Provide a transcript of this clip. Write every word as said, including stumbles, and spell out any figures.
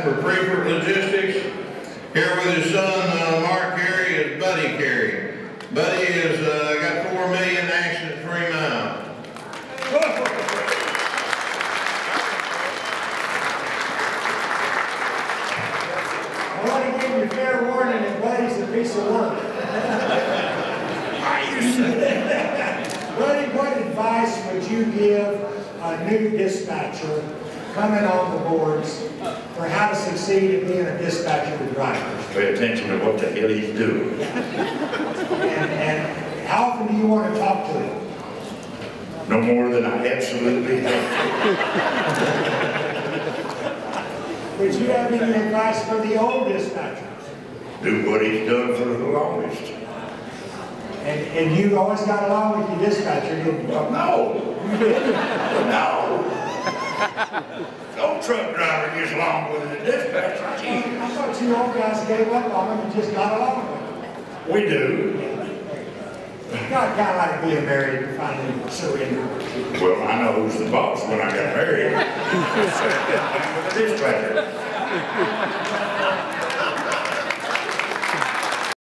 for Prefer Logistics. Here with his son, uh, Mark Carey, is Buddy Carey. Buddy has uh, got four million accident-free miles. I want to give you fair warning that Buddy's a piece of work. I used to. Buddy, what advice would you give a new dispatcher coming on the boards for how to succeed in being a dispatcher with drivers? Pay attention to what the hell he's doing. And, and how often do you want to talk to him? No more than I absolutely have to. Would you have any advice for the old dispatchers? Do what he's done for the longest. And, and you always got along with your dispatcher, didn't you? No. No. No truck driver gets along with the dispatcher. I thought you old guys gave up on him and just got along with him. We do. Not kind of like being married and finally surrender. Well, I know who's the boss when I got married. With the dispatcher.